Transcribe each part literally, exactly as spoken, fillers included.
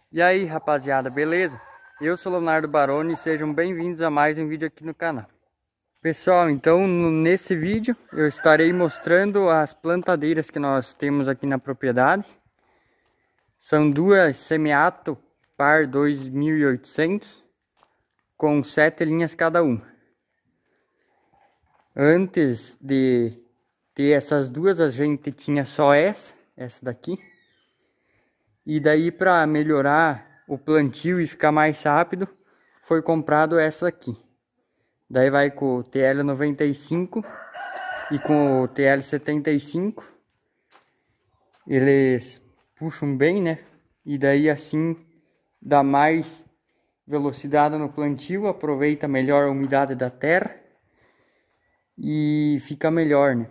E aí, rapaziada, beleza? Eu sou Leonardo Baroni e sejam bem-vindos a mais um vídeo aqui no canal. Pessoal, então no- nesse vídeo eu estarei mostrando as plantadeiras que nós temos aqui na propriedade. São duas Semiato Par dois mil e oitocentos com sete linhas cada uma. Antes de ter essas duas, a gente tinha só essa, essa daqui. E daí, para melhorar o plantio e ficar mais rápido, foi comprado essa aqui. Daí vai com o T L noventa e cinco e com o T L setenta e cinco. Eles puxam bem, né? E daí assim dá mais velocidade no plantio, aproveita melhor a umidade da terra e fica melhor, né?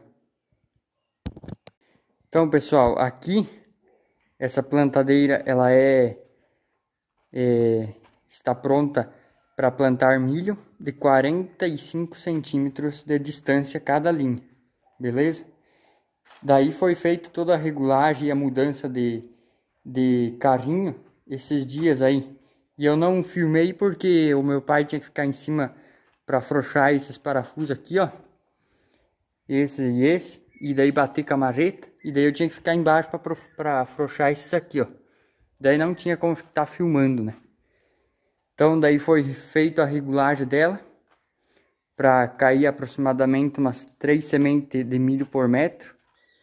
Então, pessoal, aqui essa plantadeira ela é, é está pronta para plantar milho de quarenta e cinco centímetros de distância cada linha, beleza? Daí foi feito toda a regulagem e a mudança de, de carrinho esses dias aí. E eu não filmei porque o meu pai tinha que ficar em cima para afrouxar esses parafusos aqui, ó. Esse e esse. E daí bater com a marreta. E daí eu tinha que ficar embaixo para afrouxar esses aqui, ó. Daí não tinha como estar filmando, né? Então daí foi feita a regulagem dela. Para cair aproximadamente umas três sementes de milho por metro.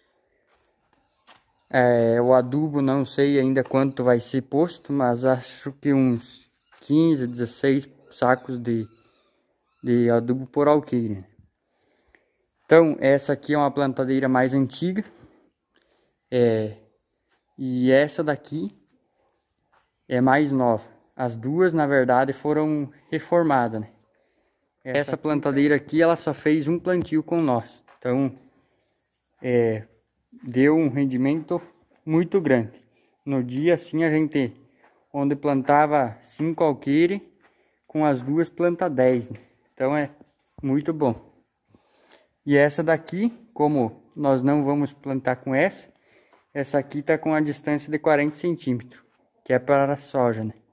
É, o adubo não sei ainda quanto vai ser posto, mas acho que uns quinze, dezesseis sacos de, de adubo por alqueire. Então essa aqui é uma plantadeira mais antiga, é, e essa daqui é mais nova. As duas na verdade foram reformadas, né? Essa, essa plantadeira aqui ela só fez um plantio com nós, então é, deu um rendimento muito grande. No dia assim a gente, onde plantava cinco alqueires, com as duas planta dez, né? Então é muito bom. E essa daqui, como nós não vamos plantar com essa, essa aqui tá com a distância de quarenta centímetros, que é para a soja, né?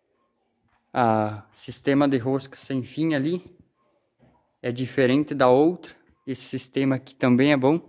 A sistema de rosca sem fim ali é diferente da outra. Esse sistema aqui também é bom.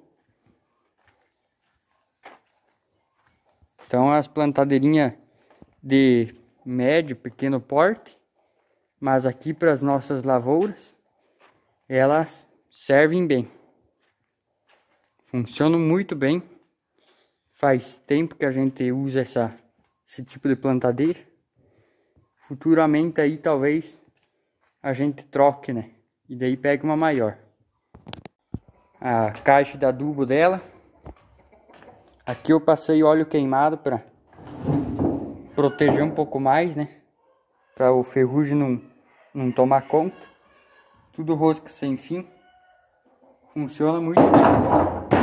Então as plantadeirinhas de médio, pequeno porte, mas aqui para as nossas lavouras, elas servem bem. Funcionam muito bem. Faz tempo que a gente usa essa, esse tipo de plantadeira. Futuramente aí talvez a gente troque, né? E daí pega uma maior. A caixa de adubo dela. Aqui eu passei óleo queimado para proteger um pouco mais, né? Para o ferrugem não, não tomar conta. Tudo rosca sem fim. Funciona muito bem.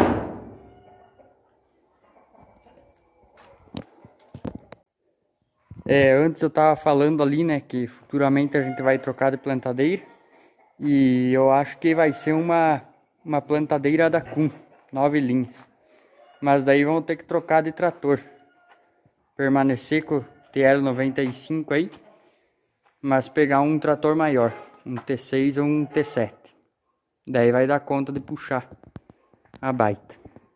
É, antes eu tava falando ali, né, que futuramente a gente vai trocar de plantadeira. E eu acho que vai ser uma, uma plantadeira da Kuhn, nove linhas. Mas daí vamos ter que trocar de trator. Permanecer com o T L noventa e cinco aí, mas pegar um trator maior, um T seis ou um T sete. Daí vai dar conta de puxar a baita.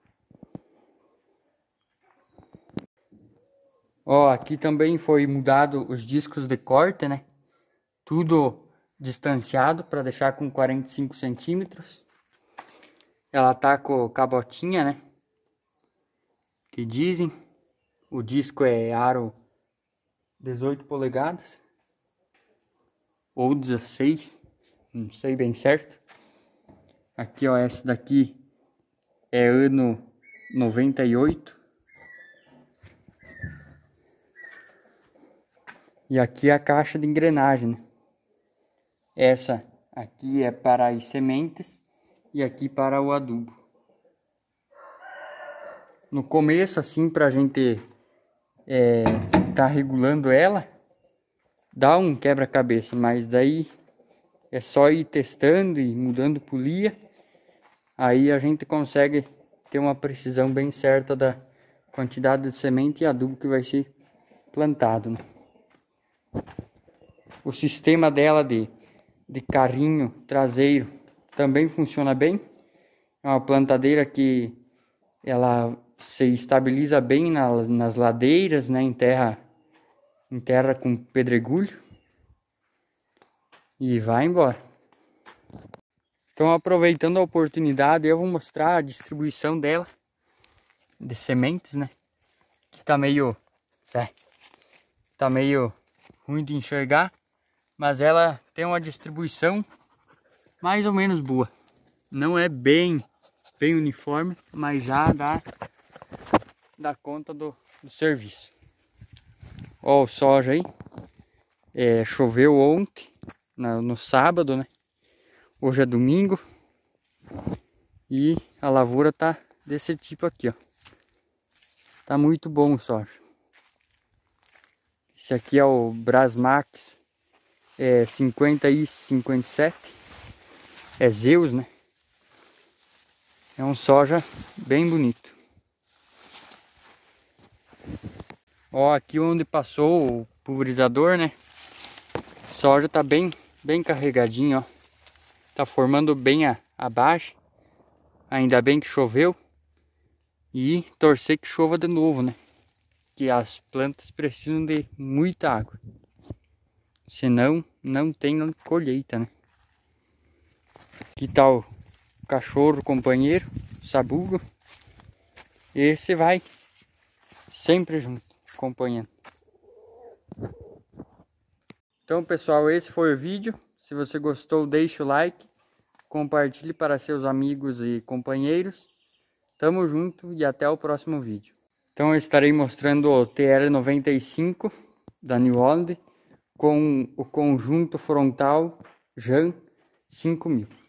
Ó, aqui também foi mudado os discos de corte, né? Tudo distanciado para deixar com quarenta e cinco centímetros. Ela tá com cabotinha, né? Que dizem. O disco é aro dezoito polegadas. Ou dezesseis. Não sei bem certo. Aqui, ó, essa daqui é ano noventa e oito. E aqui é a caixa de engrenagem, né? Essa aqui é para as sementes e aqui para o adubo. No começo, assim, para a gente é, tá regulando ela, dá um quebra-cabeça, mas daí é só ir testando e mudando polia. Aí a gente consegue ter uma precisão bem certa da quantidade de semente e adubo que vai ser plantado, né? O sistema dela de, de carrinho traseiro também funciona bem. É uma plantadeira que ela se estabiliza bem na, nas ladeiras, né? Em terra, em terra com pedregulho. E vai embora. Então, aproveitando a oportunidade, eu vou mostrar a distribuição dela de sementes, né? Que tá meio, é, tá meio ruim de enxergar, mas ela tem uma distribuição mais ou menos boa. Não é bem, bem uniforme, mas já dá, dá conta do, do serviço. Ó, o soja aí, é, choveu ontem, no, no sábado, né? Hoje é domingo e a lavoura tá desse tipo aqui, ó. Tá muito bom o soja. Esse aqui é o Brasmax é, cinquenta i cinquenta e sete. É Zeus, né? É um soja bem bonito. Ó, aqui onde passou o pulverizador, né? O soja tá bem, bem carregadinho, ó. Tá formando bem a, a base. Ainda bem que choveu. E torcer que chova de novo, né? Que as plantas precisam de muita água. Senão, não tem colheita, né? Aqui tá o cachorro companheiro, sabugo. Esse vai sempre junto, acompanhando. Então, pessoal, esse foi o vídeo. Se você gostou, deixe o like. Compartilhe para seus amigos e companheiros. Tamo junto e até o próximo vídeo. Então eu estarei mostrando o T L noventa e cinco da New Holland com o conjunto frontal Jan cinco mil.